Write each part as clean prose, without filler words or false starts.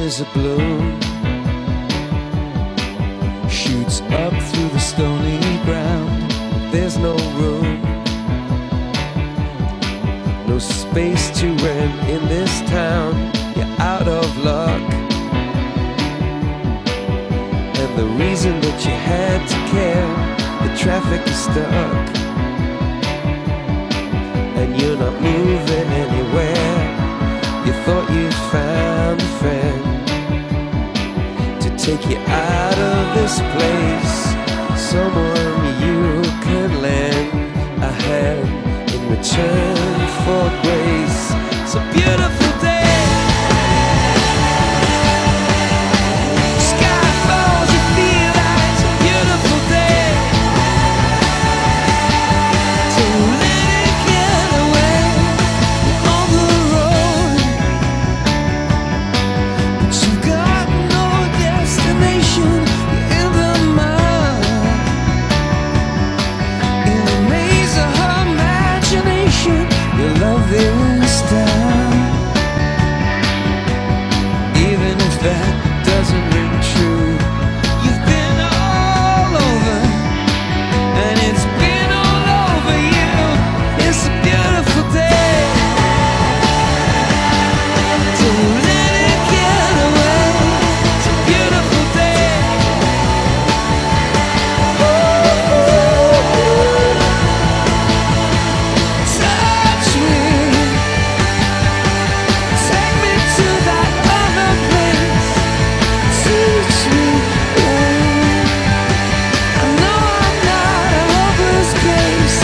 is a bloom, shoots up through the stony ground. There's no room, no space to rent in this town. You're out of luck, and the reason that you had to care, the traffic is stuck, and you're not moving anywhere. You thought you'd found a friend to take you out of this place, someone you can lend a hand in return for grace. It's a beautiful day. Sky falls, you feel like it's a beautiful day. So let it get away on the road, but you've got no destination. You're in the mud, in a maze of imagination. Your love is down, even if that doesn't ring true. You've been all over, and it's been all over you. It's a beautiful day, so let it get away. It's a beautiful day. Touch me, take me to that other place. Teach me, I know I'm not a hopeless case.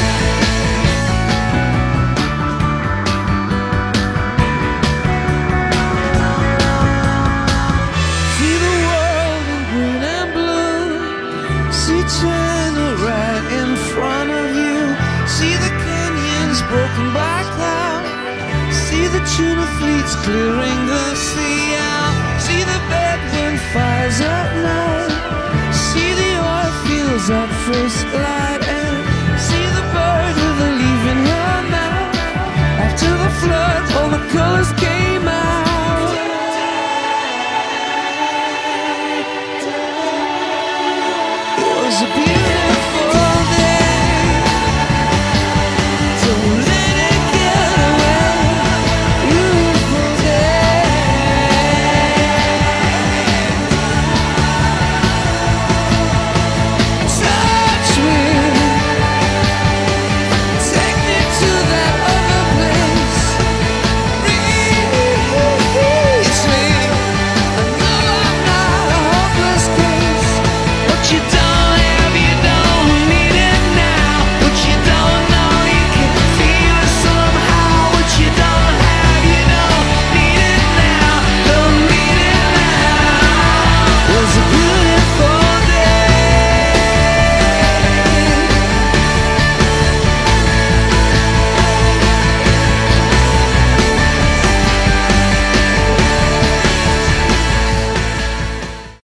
See the world in green and blue. See China right in front of you. See the canyons broken by cloud. See the tuna fleets clearing the sea out. See the bedroom fires at night. See the oil fields at first light. And see the bird with a leaf in her mouth. After the flood, all the colors came out. It was a beautiful